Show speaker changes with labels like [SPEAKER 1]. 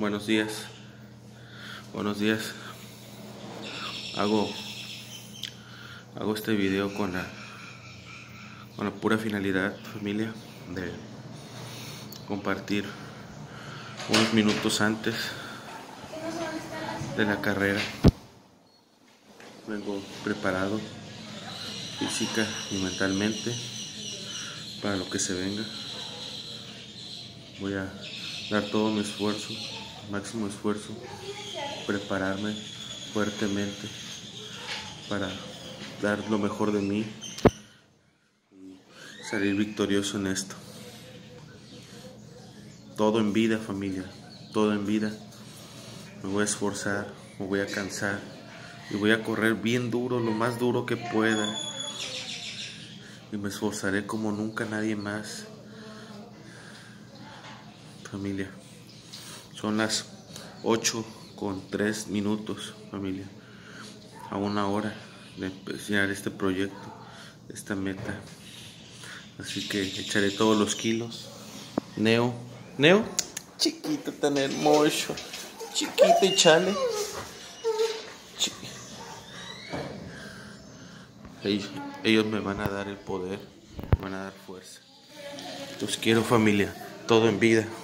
[SPEAKER 1] Buenos días. Buenos días. Hago este video con la pura finalidad, familia, de compartir unos minutos antes de la carrera. Vengo preparado física y mentalmente para lo que se venga. Voy a dar todo mi esfuerzo, máximo esfuerzo, prepararme fuertemente para dar lo mejor de mí y salir victorioso en esto. Todo en vida, familia, todo en vida. Me voy a esforzar, me voy a cansar y voy a correr bien duro, lo más duro que pueda, y me esforzaré como nunca nadie más. Familia, son las 8:03, familia, a 1 hora de empezar este proyecto, esta meta. Así que echaré todos los kilos. Neo, chiquito tan hermoso, chiquito y chale. Ellos me van a dar el poder, me van a dar fuerza. Los quiero, familia, todo en vida.